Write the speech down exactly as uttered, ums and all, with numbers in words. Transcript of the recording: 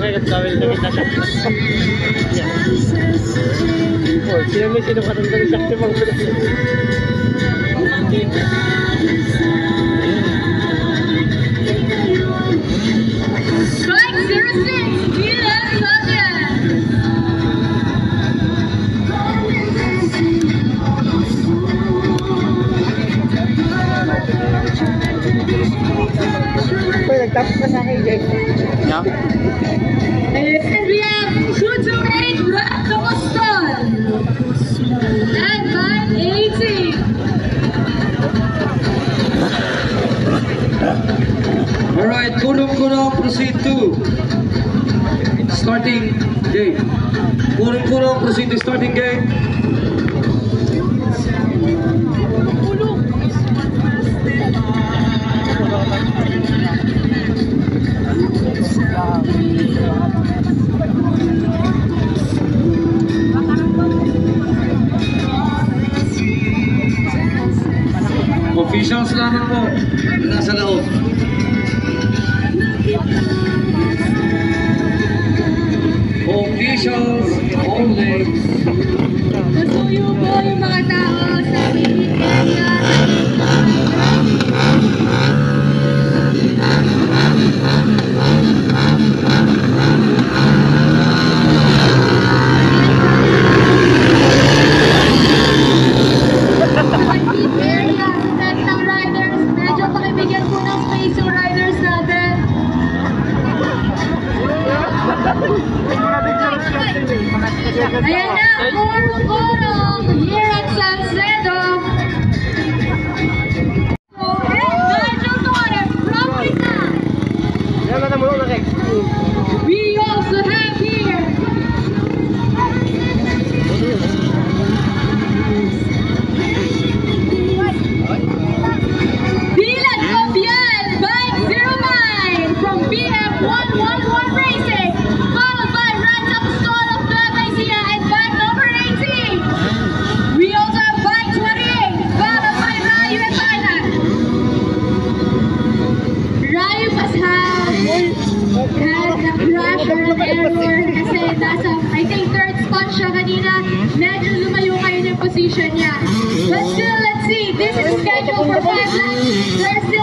Kaya tawil na kita siya. Oh, sino may sino katanda ni Shakti pang pala. Strike zero six, Dylan Sanchez. Uy, nagtapos na sa akin, Jake. Yeah. And we have shooter eight, Ylocos. And by eighteen. Alright, Kunong-Kunong proceed to starting game. Kunong-Kunong proceed to starting game. Officials lamang po nasa loob. Officials only. Nasuyo po yung mga tao sa meeting area. Ayan na, Kunong-Kunong here at Salcedo. Nigel Torres from Rizal. We also have here Dylan Cobian, bike zero nine from B F one one one Racing, followed by Ransom Stall of Nueva Ecija and bike number eighteen. We also have bike twenty-eight, followed by Rayo and Baina. Rayo Pascal had a crash or an error kasi nasa, I think, third spot siya kanina. Medyo lumayo kayo ng position niya. But still, let's see. This is scheduled for five laps. There's